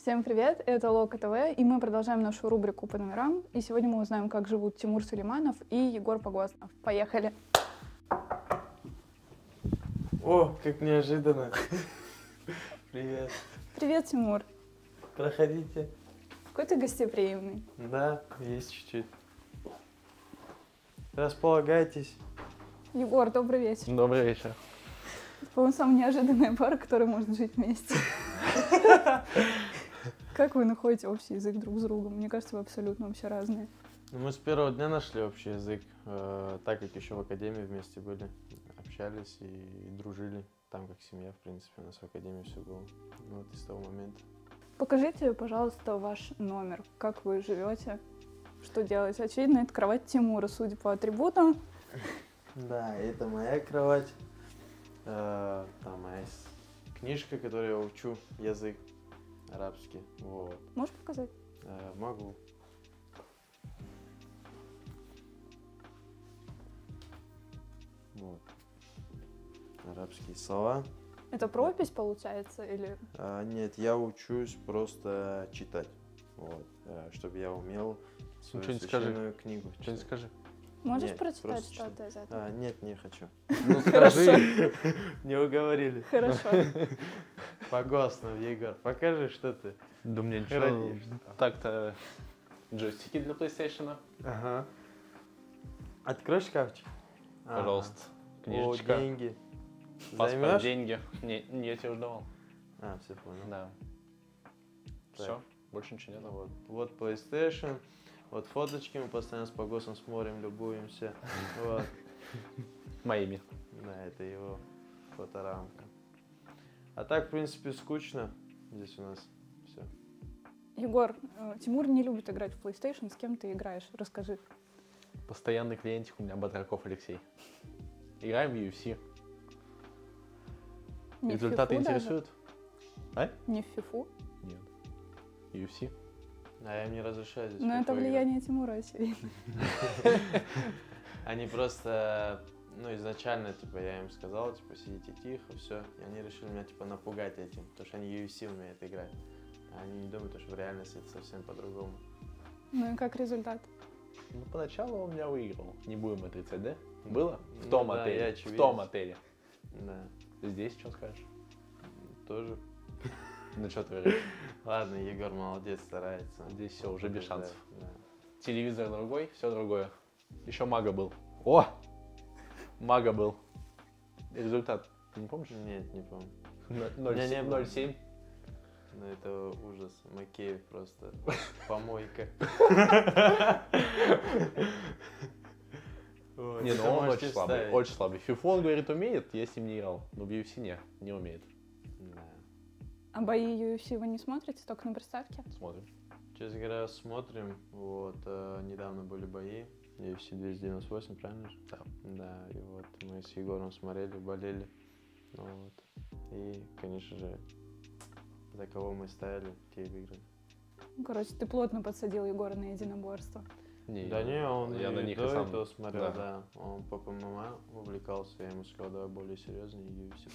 Всем привет, это Лока ТВ, и мы продолжаем нашу рубрику по номерам. И сегодня мы узнаем, как живут Тимур Сулейманов и Егор Погоснов. Поехали! О, как неожиданно. Привет. Привет, Тимур. Проходите. Какой ты гостеприимный. Да, есть чуть-чуть. Располагайтесь. Егор, добрый вечер. Добрый вечер. Это, по-моему, самая неожиданная пара, которая может жить вместе. Как вы находите общий язык друг с другом? Мне кажется, вы абсолютно вообще разные. Мы с первого дня нашли общий язык, так как еще в академии вместе были, общались и дружили. Там как семья, в принципе, у нас в академии все было. Ну, вот и с того момента. Покажите, пожалуйста, ваш номер. Как вы живете? Что делаете? Очевидно, это кровать Тимура, судя по атрибутам. Да, это моя кровать. Там моя книжка, которую я учу язык арабский. Вот. Можешь показать? Могу. Вот. Арабские слова. Это пропись, получается, или... Нет, я учусь просто читать. Вот. Чтобы я умел свою что-нибудь священную книгу Что-нибудь читать. скажи. Можешь Нет, прочитать просто что-то из этого? Нет, не хочу. Ну скажи. Не уговорили. Хорошо. Погоснов, Егор, покажи, что ты. Да мне ничего. Хранишь. Так-то джойстики для PlayStation. Ага. Открой шкафчик. Пожалуйста. О, Книжечка. деньги. Паспорт, Займешь? деньги. Не, я тебе уже давал. Все понял. Да. Так. Все, больше ничего нет. Вот PlayStation, вот фоточки, мы постоянно с Погосом смотрим, любуемся. Вот. Моими. Да, это его фоторамка. А так, в принципе, скучно. Здесь у нас все. Егор, Тимур не любит играть в PlayStation. С кем ты играешь? Расскажи. Постоянный клиентик у меня Батраков Алексей. Играем в UFC. Не в Результаты фифу даже? интересуют? А? Не в фифу? Нет. UFC. А я им не разрешаю здесь. Но это такое играть. влияние Тимура, очевидно. Они просто, изначально, я им сказал, сидите тихо, все. И они решили меня, напугать этим, потому что они UFC умеют играть. А они не думают, что в реальности это совсем по-другому. Ну и как результат? Ну, поначалу он меня выигрывал. Не будем отрицать, да? Было? В Ну том да, отеле. я В очевидец. том отеле. Да, Здесь что скажешь? тоже. Ну что творишь? Ладно, Егор молодец, старается. Здесь все уже без шансов. Да. Телевизор другой, все другое. Еще Мага был. О! Мага был. Результат. Ты не помнишь? Нет, не помню. Меня не было. 0,7. Ну это ужас. Макеев просто помойка. Не, ну он очень слабый. Очень слабый. Фифу он, говорит, умеет, я с ним не играл. Но в UFC не умеет. А бои UFC вы не смотрите, только на приставке? Смотрим. Честно говоря, смотрим. Вот, недавно были бои. UFC 298, правильно же? Да. Да, и вот мы с Егором смотрели, болели. Ну вот. И, конечно же, за кого мы ставили, те и выиграли. Короче, ты плотно подсадил Егора на единоборство. Да не, он я и на них до и сам. этого смотрел, Да. да. Он по ПММА увлекался, я ему сказал, давай более серьезный UFC.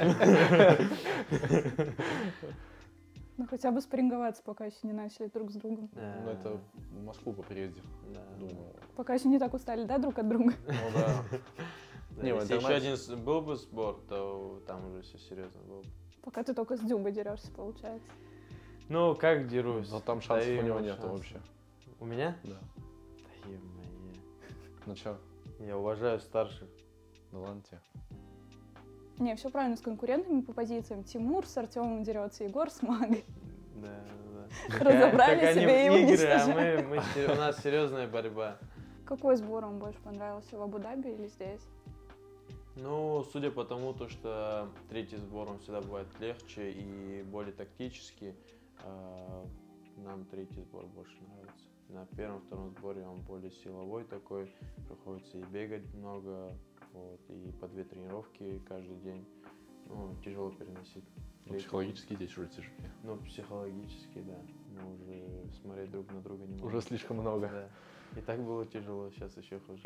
Ну хотя бы спарринговаться, пока еще не начали друг с другом. Ну это в Москву по приезде. Да. Думаю. Пока еще не так устали, да, друг от друга? Ну да. Да, Не, в если еще интернете- один был бы сбор, то там уже все серьезно было бы. Пока ты только с Дзюбой дерешься, получается. Ну, как дерусь? Но там шансов Даю у него ему нету шанс. вообще. У меня? Да. Да е-мое. Ну чё? Я уважаю старших. Ну ладно тебе. Не, все правильно с конкурентами по позициям. Тимур с Артемом дерется, Егор с Магой. Да. Разобрали Так они себя и в игры, а уничтожают. у нас серьезная борьба. Какой сбор вам больше понравился, в Абу-Даби или здесь? Ну, судя по тому, что третий сбор, он всегда бывает легче и более тактический, нам третий сбор больше нравится. На первом-втором сборе он более силовой такой, приходится и бегать много, вот, и по 2 тренировки каждый день. Ну, тяжело переносить. Ну, психологически здесь уже тяжелее. Ну, психологически, да. Мы уже смотреть друг на друга не можем. Уже слишком много. Да. И так было тяжело, сейчас еще хуже.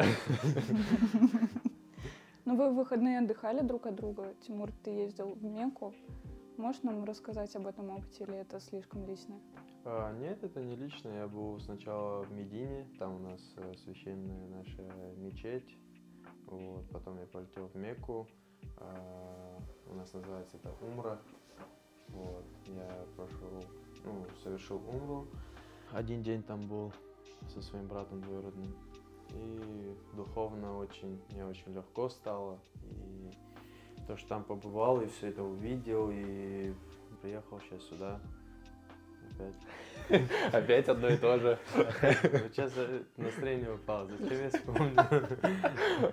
Ну, вы в выходные отдыхали друг от друга. Тимур, ты ездил в Мекку. Можешь нам рассказать об этом опыте или это слишком личное? Нет, это не лично. Я был сначала в Медине, там у нас священная наша мечеть. Вот. Потом я полетел в Мекку. У нас называется это Умра. Вот. Я совершил Умру. Один день там был со своим братом двоюродным. И духовно мне очень легко стало. И то, что там побывал, и все это увидел, и приехал сейчас сюда. Опять. Опять одно и то же. Сейчас настроение упало, зачем я вспомнил?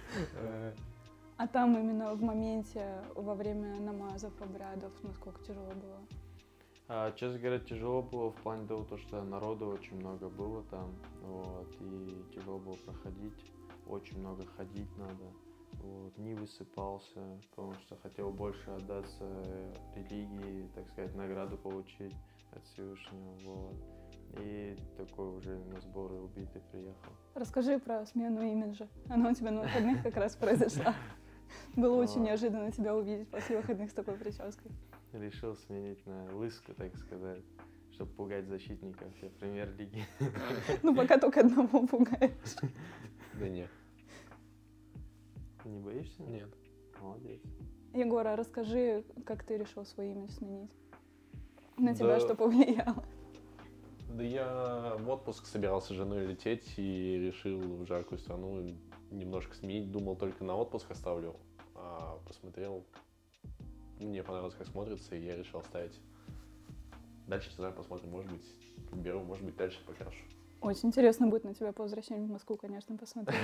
А там именно в моменте, во время намазов, обрядов, насколько тяжело было? Честно говоря, тяжело было в плане того, что народу очень много было там, вот, и тяжело было проходить, очень много ходить надо, вот, не высыпался, потому что хотел больше отдаться религии, так сказать, награду получить от Всевышнего, вот. И такой уже на сборы убитый приехал. Расскажи про смену имиджа. Она у тебя на выходных как раз произошла. Было очень неожиданно тебя увидеть после выходных с такой прической. Решил сменить на лыску, так сказать, чтобы пугать защитников премьер-лиги. Ну, пока только одного пугаешь. Да нет. Не боишься? Нет. Молодец. Егор, а расскажи, как ты решил свой имидж сменить? На тебя что повлияло? Да я в отпуск собирался с женой лететь и решил в жаркую страну немножко сменить. Думал, только на отпуск оставлю, а посмотрел. Мне понравилось, как смотрится, и я решил оставить. Дальше, не знаю, посмотрим, может быть, беру, может быть, дальше покрашу. Очень интересно будет на тебя по возвращению в Москву, конечно, посмотреть.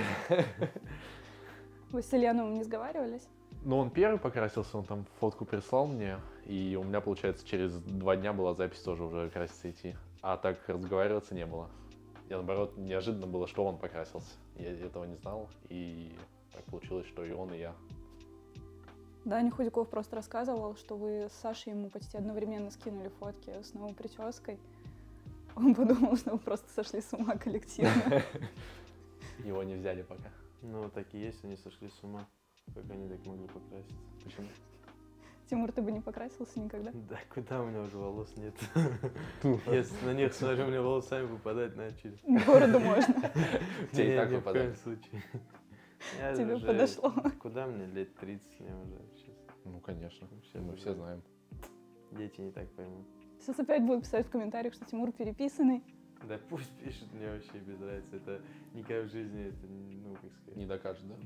Вы с Ильяновым не сговаривались? Ну, он первый покрасился, он там фотку прислал мне, и у меня, получается, через 2 дня была запись тоже уже краситься идти. А так разговариваться не было. Я, наоборот, неожиданно было, что он покрасился. Я этого не знал, и так получилось, что и он, и я. Даня Худяков просто рассказывал, что вы с Сашей ему почти одновременно скинули фотки с новой прической. Он подумал, что вы просто сошли с ума коллективно. Его не взяли пока. Ну, так и есть, они сошли с ума. Как они так могли покраситься? Почему? Тимур, ты бы не покрасился никогда? Да, куда у меня уже волос нет? Я на них смотрю, у меня волосами выпадать начали. К городу можно. Тебе и так Ни в коем выпадает. случае. Тебе подошло. Куда мне? Лет 30 мне уже сейчас. Ну, конечно, Вообще мы уже. все знаем. Дети не так поймут. Сейчас опять будут писать в комментариях, что Тимур переписанный. Да пусть пишут, мне вообще без разницы. Это никак в жизни, это, ну, как сказать. Не докажет, да?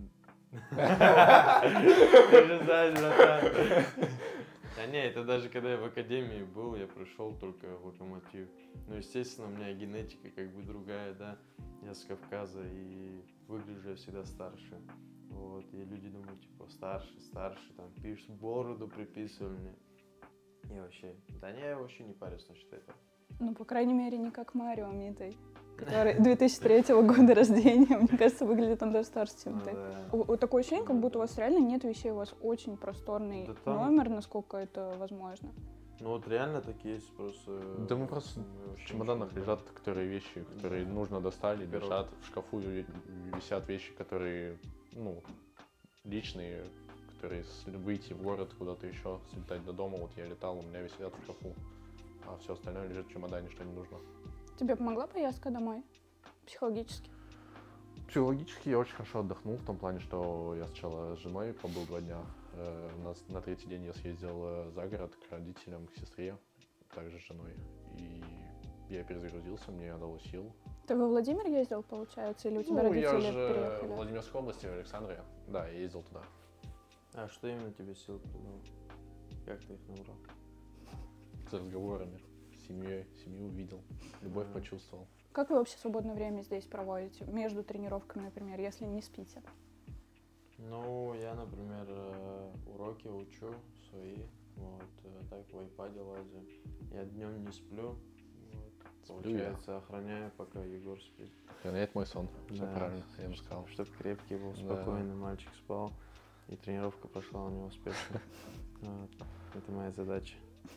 Ты же знаешь, братан. Да не, это даже когда я в академии был, я прошел только локомотив. Ну, естественно, у меня генетика как бы другая, да. Я с Кавказа и выгляжу я всегда старше. Вот, и люди думают, типа, старше, там, пишут, бороду приписывали мне. И вообще, да не, я вообще не парюсь насчет этого. Ну, по крайней мере, не как Марио Митой, который 2003 года рождения. Мне кажется, выглядит он даже старше, чем ты. Да. Такое ощущение, как будто у вас реально нет вещей, у вас очень просторный Да там- номер, насколько это возможно. Ну вот реально такие есть просто... Да мы просто мы вообще В чемоданах ничего не лежат которые вещи, которые Да. нужно достали, Во-первых. лежат. В шкафу висят вещи, которые, ну, личные, которые выйти в город куда-то еще, слетать до дома. Вот я летал, у меня висят в шкафу, а все остальное лежит в чемодане, что не нужно. Тебе помогла поездка домой? Психологически? Психологически я очень хорошо отдохнул, в том плане, что я сначала с женой побыл 2 дня. На 3-й день я съездил за город к родителям, к сестре, также с женой. И я перезагрузился, мне дало сил. Ты во Владимир ездил, получается, или у тебя Ну, я родители же в переехали? Владимирской области, в Александре. Да, я ездил туда. А что именно тебе сил придало? Как ты их набрал? С разговорами, с семьей, семью увидел, любовь Ага. почувствовал. Как вы вообще свободное время здесь проводите? Между тренировками, например, если не спите? Ну, я, например, уроки учу свои, вот, так в iPad лазю. Я днем не сплю, вот, Сплю я. получается, охраняю, пока Егор спит. Охраняет мой сон, все Да. правильно, я ему сказал. Чтоб крепкий был, Да. спокойный мальчик спал, и тренировка прошла у него успешно. Вот, это моя задача.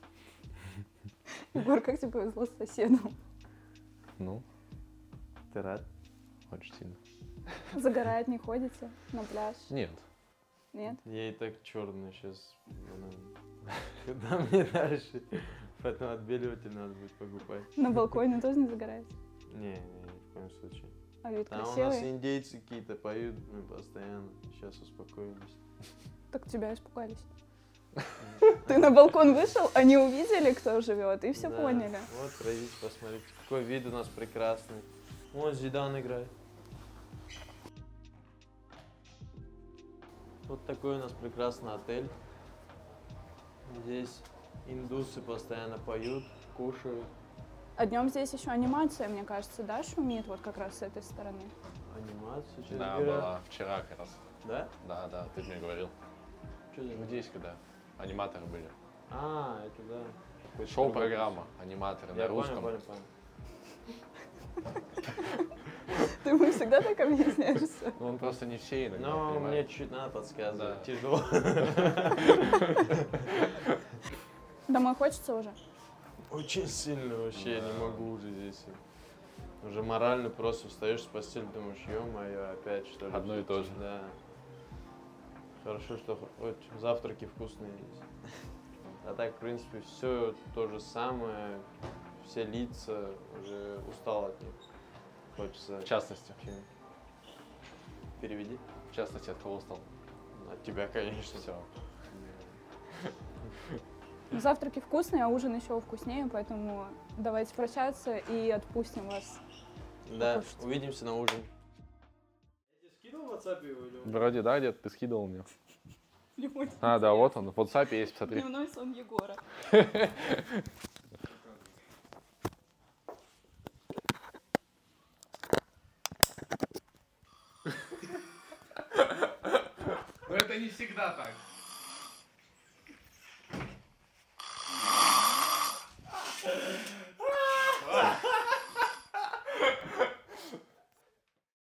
Егор, как тебе повезло с соседом? Ну, Ты рад? очень сильно. Загорать не ходите? На пляж? Нет, Нет? Я и так черный сейчас. Куда мне дальше? Поэтому отбеливатель надо будет покупать. На балконе тоже не загораете? Не, ни в коем случае. А вид Там у нас красивый? индейцы какие-то поют, мы постоянно. Сейчас успокоились. Так тебя испугались. Ты на балкон вышел, они увидели, кто живет, и все Да. поняли. Вот, пройдите, посмотрите, какой вид у нас прекрасный. Вон Зидан играет. Вот такой у нас прекрасный отель. Здесь индусы постоянно поют, кушают. А днем здесь еще анимация, мне кажется, да, шумит вот как раз с этой стороны. Анимацию, честно Да, говоря. была вчера как раз. Да? Да, ты мне говорил. Что за... Ну, здесь когда аниматоры были. А, это да. Какой-то Шоу-программа, аниматоры другой. на Я русском. понял. Ты ему всегда так объясняешься? Ну, он просто не все иногда Но мне понимает. чуть-чуть надо подсказывать. Да. Тяжело. Домой хочется уже? Очень сильно вообще, я не Да. могу уже здесь. Уже морально просто встаешь с постели, думаешь, ё-моё, опять что ли? Одно и то же. Да. Хорошо, что хоть завтраки вкусные есть. А так, в принципе, все то же самое, все лица, уже устал от них. Хочется... В частности. чем- Переведи. В частности, от кого устал? От тебя, конечно. Все. Завтраки вкусные, а ужин еще вкуснее, поэтому давайте прощаться и отпустим вас. Да, Покушать. увидимся на ужин. Я тебе скинул в WhatsApp его или он? Вроде да, где-то ты скидывал мне. А, да, вот он. В WhatsApp есть, посмотри. Дневной сон Егора. Но это не всегда так.